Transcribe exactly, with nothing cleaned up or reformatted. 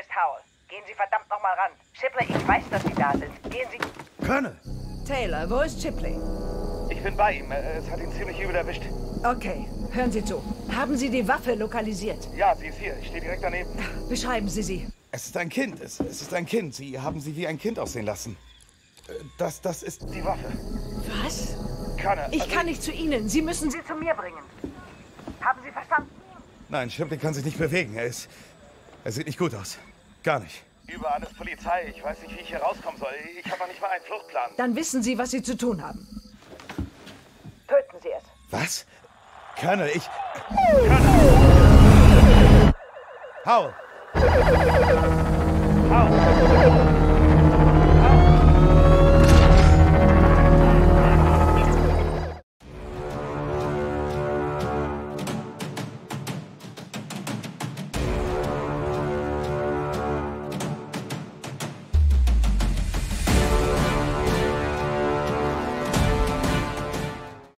ist Howell. Gehen Sie verdammt nochmal ran. Shipley, ich weiß, dass Sie da sind. Gehen Sie... Colonel! Taylor, wo ist Shipley? Ich bin bei ihm. Es hat ihn ziemlich übel erwischt. Okay, hören Sie zu. Haben Sie die Waffe lokalisiert? Ja, sie ist hier. Ich stehe direkt daneben. Beschreiben Sie sie. Es ist ein Kind. Es, es ist ein Kind. Sie haben sie wie ein Kind aussehen lassen. Das, das ist... Die Waffe. Was? Colonel, Ich also kann nicht zu Ihnen. Sie müssen sie... Sie zu mir bringen. Haben Sie verstanden? Nein, Shipley kann sich nicht bewegen. Er ist... Er sieht nicht gut aus. Gar nicht. Überall ist Polizei. Ich weiß nicht, wie ich hier rauskommen soll. Ich habe noch nicht mal einen Fluchtplan. Dann wissen Sie, was Sie zu tun haben. Töten Sie es. Was? Colonel, ich... Colonel! Howell! Howell!